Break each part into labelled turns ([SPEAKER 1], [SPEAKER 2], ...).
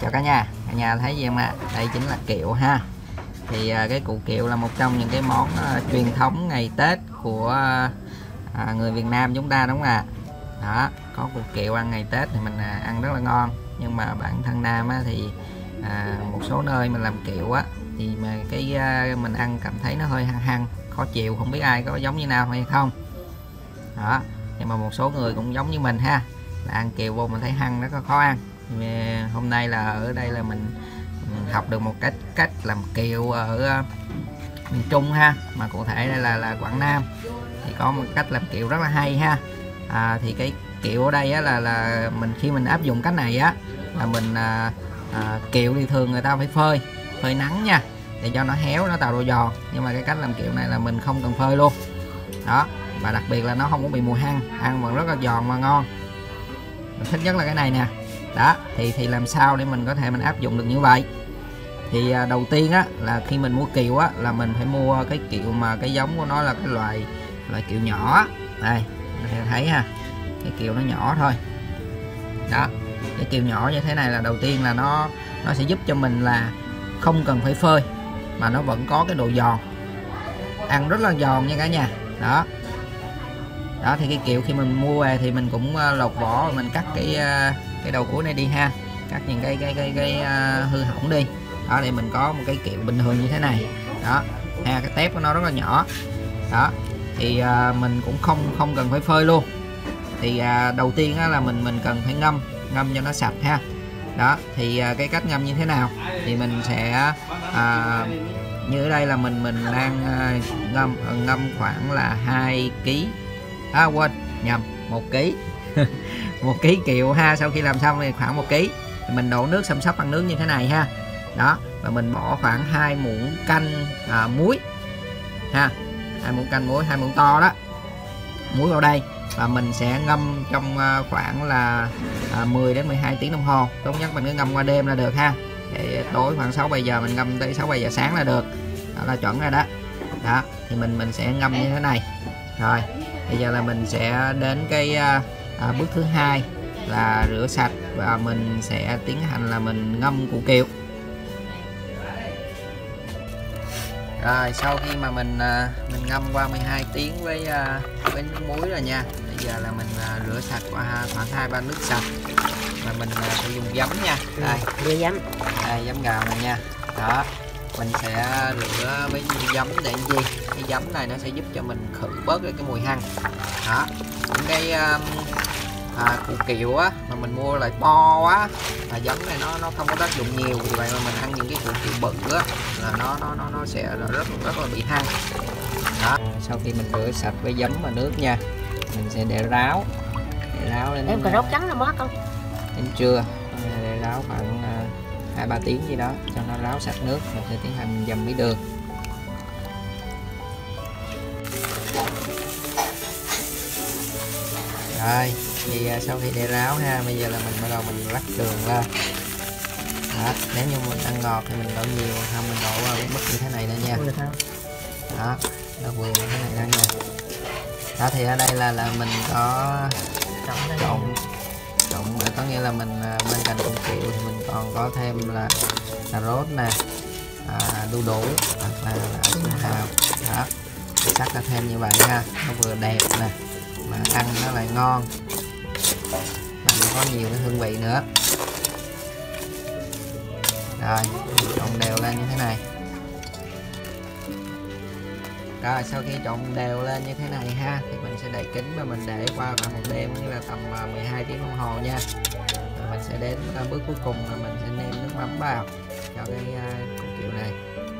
[SPEAKER 1] Chào cả nhà thấy gì không ạ? Đây chính là kiệu ha. Thì cái củ kiệu là một trong những cái món truyền thống ngày Tết của người Việt Nam chúng ta, đúng không ạ? Đó, có củ kiệu ăn ngày Tết thì mình ăn rất là ngon. Nhưng mà bản thân Nam á, thì một số nơi mình làm kiệu á thì mà cái mình ăn cảm thấy nó hơi hăng hăng, khó chịu, không biết ai có giống như nào hay không. Đó, nhưng mà một số người cũng giống như mình ha, là ăn kiệu vô mình thấy hăng nó có khó ăn. Hôm nay là ở đây là mình học được một cách làm kiệu ở miền Trung ha, mà cụ thể đây là Quảng Nam, thì có một cách làm kiệu rất là hay ha. Thì cái kiệu ở đây á, là mình khi mình áp dụng cách này á là mình kiệu thì thường người ta phải phơi nắng nha, để cho nó héo, nó tạo độ giòn. Nhưng mà cái cách làm kiệu này là mình không cần phơi luôn đó, và đặc biệt là nó không có bị mùi hăng, ăn vẫn rất là giòn và ngon. Mình thích nhất là cái này nè. Đó, thì làm sao để mình có thể mình áp dụng được như vậy? Thì đầu tiên á là khi mình mua kiệu á là mình phải mua cái kiệu mà cái giống của nó là cái loại kiệu nhỏ. Đây, mình sẽ thấy ha, cái kiệu nó nhỏ thôi. Đó, cái kiệu nhỏ như thế này là đầu tiên là nó sẽ giúp cho mình là không cần phải phơi mà nó vẫn có cái độ giòn, ăn rất là giòn nha cả nhà. Đó, thì cái kiệu khi mình mua về thì mình cũng lột vỏ và mình cắt cái đầu cuối này đi ha, cắt những cái hư hỏng đi. Đó, để mình có một cái kiệu bình thường như thế này. Đó ha, cái tép của nó rất là nhỏ. Đó, thì mình cũng không cần phải phơi luôn. Thì đầu tiên á, là mình cần phải ngâm cho nó sạch ha. Đó, thì cái cách ngâm như thế nào thì mình sẽ như ở đây là mình đang ngâm khoảng là 2 kg, quên nhầm, 1 kg 1 kg kiệu ha. Sau khi làm xong thì khoảng 1 kg thì mình đổ nước xăm xắp bằng nước như thế này ha. Đó, và mình bỏ khoảng 2 muỗng canh muối ha, 2 muỗng canh muối, 2 muỗng to đó, muối vào đây, và mình sẽ ngâm trong khoảng là 10 đến 12 tiếng đồng hồ. Tốt nhất mình cứ ngâm qua đêm là được ha, để tối khoảng 6-7 giờ mình ngâm tới 6-7 giờ sáng là được. Đó là chuẩn rồi đó. Đó, thì mình sẽ ngâm như thế này. Rồi bây giờ là mình sẽ đến cái bước thứ hai là rửa sạch, và mình sẽ tiến hành là mình ngâm củ kiệu. Rồi sau khi mà mình ngâm qua 12 tiếng với nước muối rồi nha, bây giờ là mình rửa sạch qua khoảng 2-3 nước sạch, và mình sẽ dùng giấm nha. Đây,
[SPEAKER 2] đưa giấm,
[SPEAKER 1] đây giấm gạo này nha. Đó, mình sẽ rửa với giấm để làm gì? Cái giấm này nó sẽ giúp cho mình khử bớt cái mùi hăng. Đó, những cái củ kiệu á mà mình mua lại to quá, và giấm này nó không có tác dụng nhiều, vì vậy mà mình ăn những cái củ kiệu bự á là nó sẽ rất là bị hăng. Đó, sau khi mình rửa sạch với giấm và nước nha, mình sẽ để ráo lên.
[SPEAKER 2] em cà rốt trắng là mất không?
[SPEAKER 1] Đến trưa để ráo khoảng 2-3 tiếng gì đó cho nó ráo sạch nước. Mình sẽ tiến hành dầm với đường. Rồi thì sau khi để ráo ha, bây giờ là mình bắt đầu mình rắc đường lên. Đó, nếu như mình ăn ngọt thì mình đổ nhiều, không mình đổ vào cái mức như thế này nữa nha. Đó, nó vừa như thế này đó nha. Đó, thì ở đây là mình có trộn, có nghĩa là mình bên cạnh củ kiệu thì mình còn có thêm là cà rốt nè, đu đủ hoặc là su hào. Đó, sắc ra thêm như vậy ha, nó vừa đẹp nè mà ăn nó lại ngon, và nó có nhiều cái hương vị nữa. Rồi trộn đều lên như thế này. Rồi sau khi trộn đều lên như thế này ha, thì mình sẽ đậy kính và mình để qua khoảng một đêm, như là tầm 12 tiếng đồng hồ nha. Rồi mình sẽ đến bước cuối cùng là mình sẽ nêm nước mắm vào cho cái củ kiệu này.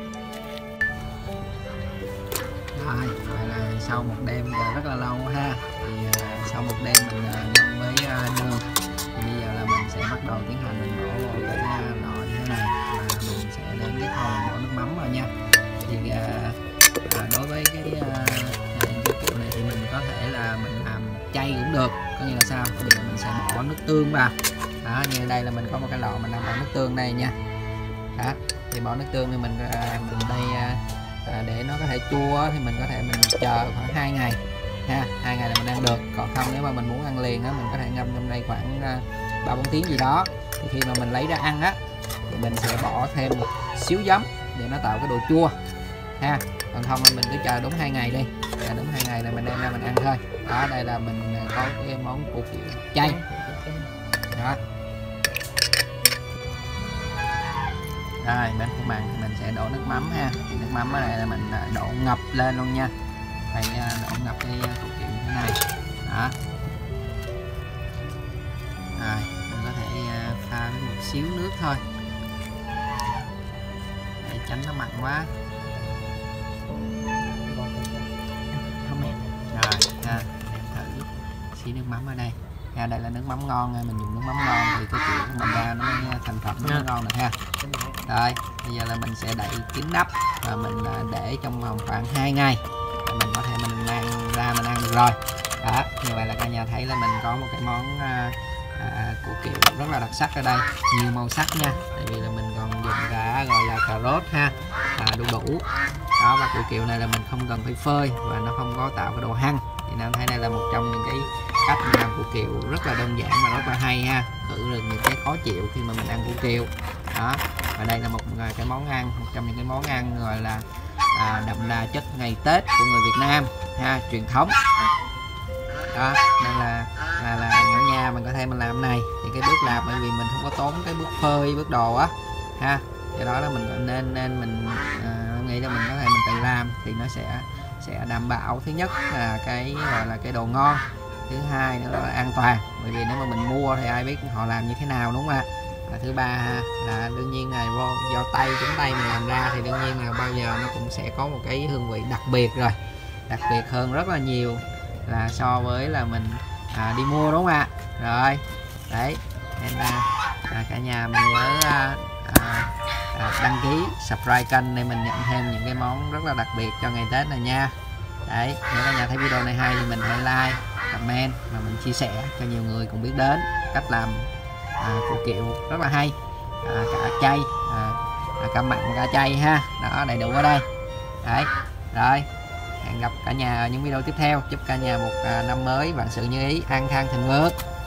[SPEAKER 1] Rồi, vậy là sau một đêm rất là lâu ha, thì sau một đêm mình ngâm với đường, thì bây giờ là mình sẽ bắt đầu tiến hành mình đổ vào cái nồi như thế này, và mình sẽ đến cái phần đổ nước mắm vào nha. Thì đối với cái kiểu này thì mình có thể là mình làm chay cũng được, có nghĩa là sao? Bây giờ mình sẽ bỏ nước tương vào. Đó, như đây là mình có một cái lọ mình đang bỏ nước tương đây nha. Đó, thì bỏ nước tương thì mình đây để nó có thể chua thì mình có thể mình chờ khoảng 2 ngày ha, 2 ngày là mình ăn được. Còn không nếu mà mình muốn ăn liền á, mình có thể ngâm trong đây khoảng 3-4 tiếng gì đó, thì khi mà mình lấy ra ăn á thì mình sẽ bỏ thêm một xíu giấm để nó tạo cái độ chua ha. Còn không thì mình cứ chờ đúng 2 ngày đi, chờ đúng 2 ngày là mình đem ra mình ăn thôi. Đó, đây là mình có cái món củ kiệu chay đó. Rồi bên của mặn thì mình sẽ đổ nước mắm ha. Nước mắm ở đây là mình đổ ngập lên luôn nha, phải đổ ngập cái củ kiệu như thế này đó. Rồi mình có thể pha với một xíu nước thôi để tránh nó mặn quá. Rồi ha, em thử xí nước mắm ở đây ha. Đây là nước mắm ngon, mình dùng nước mắm ngon thì cái kiểu của mình ra nó mới thành phẩm nó ngon được ha. Rồi bây giờ là mình sẽ đậy kín nắp và mình để trong vòng khoảng 2 ngày mình có thể mình mang ra mình ăn được rồi đó. Như vậy là cả nhà thấy là mình có một cái món củ kiệu rất là đặc sắc ở đây, nhiều màu sắc nha, tại vì là mình còn dùng cả gọi là cà rốt ha, đu đủ đó. Và củ kiệu này là mình không cần phải phơi và nó không có tạo cái độ hăng, thì Nam thấy đây là một trong những cái cách làm củ kiệu rất là đơn giản mà rất là hay ha, khử được những cái khó chịu khi mà mình ăn củ kiệu đó. Và đây là một cái món ăn, một trong những cái món ăn gọi là đậm đà chất ngày Tết của người Việt Nam ha, truyền thống đó. Nên là ở nhà mình có thể mình làm này thì cái bước làm, bởi vì mình không có tốn cái bước phơi bước đồ á ha, do đó là mình nên mình nghĩ là mình có thể mình tự làm thì nó sẽ đảm bảo thứ nhất là cái gọi là cái đồ ngon, thứ hai nữa là an toàn, bởi vì nếu mà mình mua thì ai biết họ làm như thế nào đúng không ạ. Và thứ ba là đương nhiên là do chính tay mình làm ra thì đương nhiên là bao giờ nó cũng sẽ có một cái hương vị đặc biệt rồi, đặc biệt hơn rất là nhiều là so với là mình đi mua đúng không ạ. Rồi đấy, nên là cả nhà mình nhớ đăng ký subscribe kênh để mình nhận thêm những cái món rất là đặc biệt cho ngày Tết này nha. Đấy, nếu cả nhà thấy video này hay thì mình hãy like, comment và mình chia sẻ cho nhiều người cũng biết đến cách làm củ kiệu rất là hay, cả chay, cả mặn cả chay ha. Đó, đầy đủ ở đây. Đấy, rồi hẹn gặp cả nhà ở những video tiếp theo. Chúc cả nhà một năm mới vạn sự như ý, an khang thịnh vượng.